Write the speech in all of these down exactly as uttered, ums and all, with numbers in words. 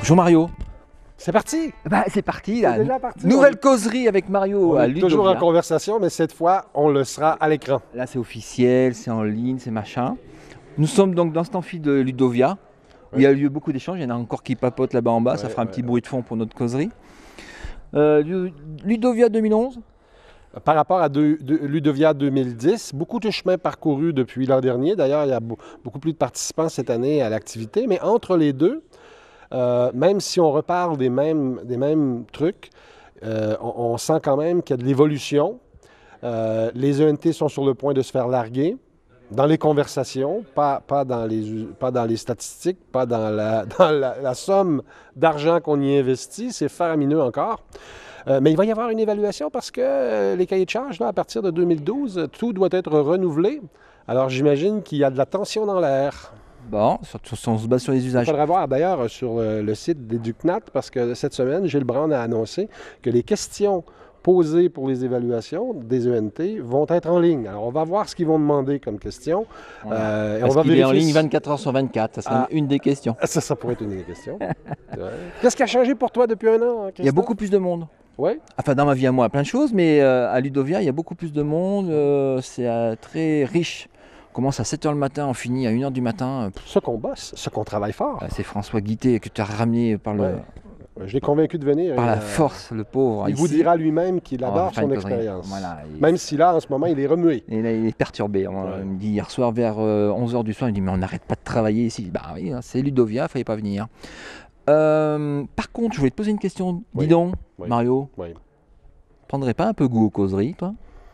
Bonjour Mario. C'est parti! Bah, c'est parti là. C'est déjà parti. Nouvelle on... causerie avec Mario on à est Ludovia. toujours en conversation, mais cette fois, on le sera à l'écran. Là, c'est officiel, c'est en ligne, c'est machin. Nous sommes donc dans cet amphi de Ludovia. Où il y a eu beaucoup d'échanges. Il y en a encore qui papotent là-bas en bas. Ouais, ça fera un ouais, petit ouais. bruit de fond pour notre causerie. Euh, Ludovia deux mille onze. Par rapport à de, de, Ludovia deux mille dix, beaucoup de chemins parcourus depuis l'an dernier. D'ailleurs, il y a beaucoup plus de participants cette année à l'activité. Mais entre les deux, euh, même si on reparle des mêmes, des mêmes trucs, euh, on, on sent quand même qu'il y a de l'évolution. Euh, les E N T sont sur le point de se faire larguer. Dans les conversations, pas, pas, dans les, pas dans les statistiques, pas dans la, dans la, la somme d'argent qu'on y investit. C'est faramineux encore. Euh, mais il va y avoir une évaluation parce que euh, les cahiers de charges, là, à partir de deux mille douze, tout doit être renouvelé. Alors, j'imagine qu'il y a de la tension dans l'air. Bon, surtout si on se base sur les usages. Il faudrait voir d'ailleurs sur le, le site d'EducNat, parce que cette semaine, Gilles Brand a annoncé que les questions posées pour les évaluations des E N T vont être en ligne. Alors, on va voir ce qu'ils vont demander comme question. Voilà. Euh, et Parce on va qu'il vérifier est en ligne si... vingt-quatre heures sur vingt-quatre. Ça sera ah. une des questions. Ça, ça pourrait être une des questions. Qu'est-ce qui a changé pour toi depuis un an, Christophe? Il y a beaucoup plus de monde. Oui. Enfin, dans ma vie à moi, plein de choses, mais euh, à Ludovia, il y a beaucoup plus de monde. Euh, c'est euh, très riche. On commence à sept heures le matin, on finit à une heure du matin. Ce qu'on bosse, ce qu'on travaille fort. C'est François Guité que tu as ramené par le... Ouais. Je l'ai convaincu de venir. Par et, la euh, force, le pauvre. Il ici. vous dira lui-même qu'il adore oh, son expérience. Voilà, il... Même si là, en ce moment, il est remué. Et là, il est perturbé. Ouais. Il me dit hier soir vers euh, onze heures du soir, il me dit mais on n'arrête pas de travailler ici. Bah oui, c'est Ludovia, il ne fallait pas venir. Euh, par contre, je voulais te poser une question. Oui. Dis donc, oui. Mario. Oui. Prendrais pas un peu goût aux causeries, toi?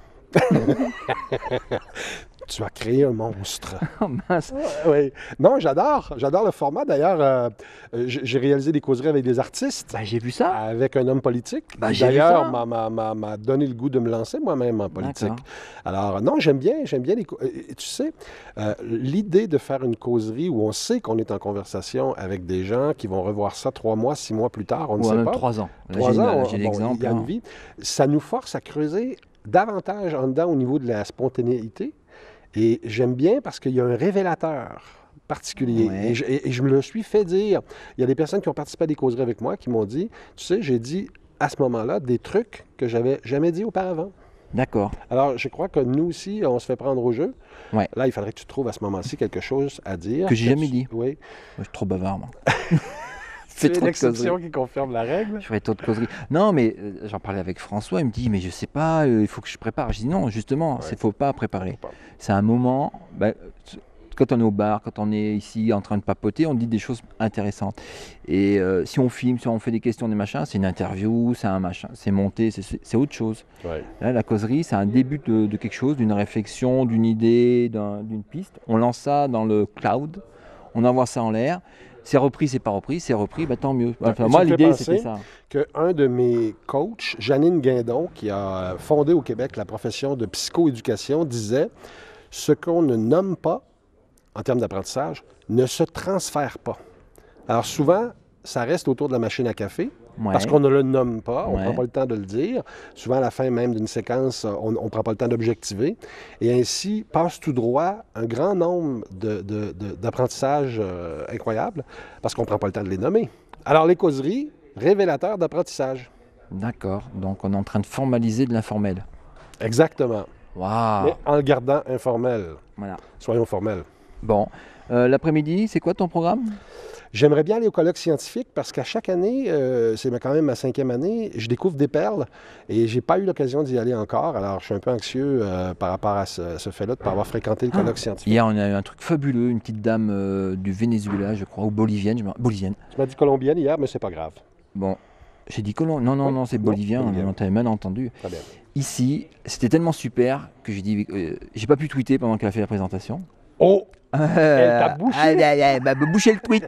Tu as créé un monstre. Oh, mince. Oui. Non, j'adore. J'adore le format. D'ailleurs, euh, j'ai réalisé des causeries avec des artistes. Ben, j'ai vu ça. Avec un homme politique. Ben, D'ailleurs, m'a donné le goût de me lancer moi-même en politique. Alors, non, j'aime bien, j'aime bien les... Et, tu sais, euh, l'idée de faire une causerie où on sait qu'on est en conversation avec des gens qui vont revoir ça trois mois, six mois plus tard, on ne ouais, sait même pas. Trois ans. Trois ans, j'ai bon, l'exemple. Il y a une vie. Ça nous force à creuser davantage en dedans au niveau de la spontanéité. Et j'aime bien parce qu'il y a un révélateur particulier. Ouais. Et, je, et, et je me le suis fait dire. Il y a des personnes qui ont participé à des causeries avec moi qui m'ont dit, tu sais, j'ai dit à ce moment-là des trucs que j'avais jamais dit auparavant. D'accord. Alors, je crois que nous aussi, on se fait prendre au jeu. Ouais. Là, il faudrait que tu trouves à ce moment-ci quelque chose à dire. Que j'ai jamais tu... dit. Oui. Je suis trop bavard, moi. C'est l'exception qui confirme la règle. Je ferai trop de causeries. Non, mais euh, j'en parlais avec François, il me dit, mais je sais pas, il euh, faut que je prépare. Je dis non, justement, il ouais. ne faut pas préparer. C'est un moment, ben, quand on est au bar, quand on est ici en train de papoter, on dit des choses intéressantes. Et euh, si on filme, si on fait des questions, des machins, c'est une interview, c'est un machin, c'est monté, c'est autre chose. Ouais. Là, la causerie, c'est un début de, de quelque chose, d'une réflexion, d'une idée, d'une piste. On lance ça dans le cloud, on envoie ça en l'air. C'est repris, c'est pas repris, c'est repris, ben, tant mieux. Enfin, moi, l'idée, c'était ça. Qu'un de mes coachs, Janine Guindon, qui a fondé au Québec la profession de psychoéducation, disait « Ce qu'on ne nomme pas, en termes d'apprentissage, ne se transfère pas. » Alors souvent, ça reste autour de la machine à café, ouais. parce qu'on ne le nomme pas, on ne ouais. prend pas le temps de le dire. Souvent, à la fin même d'une séquence, on ne prend pas le temps d'objectiver. Et ainsi, passe tout droit un grand nombre d'apprentissages euh, incroyables, parce qu'on ne prend pas le temps de les nommer. Alors, les causeries, révélateurs d'apprentissage. D'accord. Donc, on est en train de formaliser de l'informel. Exactement. Wow. Mais en le gardant informel. Voilà. Soyons formels. Bon. Euh, L'après-midi, c'est quoi ton programme? J'aimerais bien aller au colloque scientifique parce qu'à chaque année, euh, c'est quand même ma cinquième année, je découvre des perles et j'ai pas eu l'occasion d'y aller encore. Alors, je suis un peu anxieux euh, par rapport à ce, ce fait-là, de ne pas avoir fréquenté le colloque ah. scientifique. Hier, on a eu un truc fabuleux, une petite dame euh, du Venezuela, je crois, ou bolivienne. Je bolivienne. Tu m'as dit colombienne hier, mais c'est pas grave. Bon, j'ai dit colombienne. Non, non, oui. non, c'est bolivien, bolivien. On t'avait mal entendu. Très bien. Ici, c'était tellement super que j'ai dit, euh, j'ai pas pu tweeter pendant qu'elle a fait la présentation. Oh! Elle t'a bouché. Elle m'a bouché le tweet.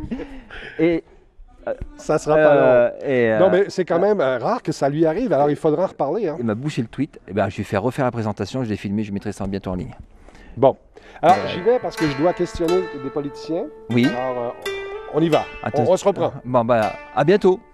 Et euh, ça sera pas euh, long. Et, euh, non, mais c'est quand même euh, rare que ça lui arrive, alors il faudra en reparler. Hein. Il m'a bouché le tweet. Et ben, je vais faire refaire la présentation, je l'ai filmé, je mettrai ça bientôt en ligne. Bon. Alors, euh... j'y vais parce que je dois questionner des politiciens. Oui. Alors, euh, on y va. On, on se reprend. Bon, bah, à bientôt.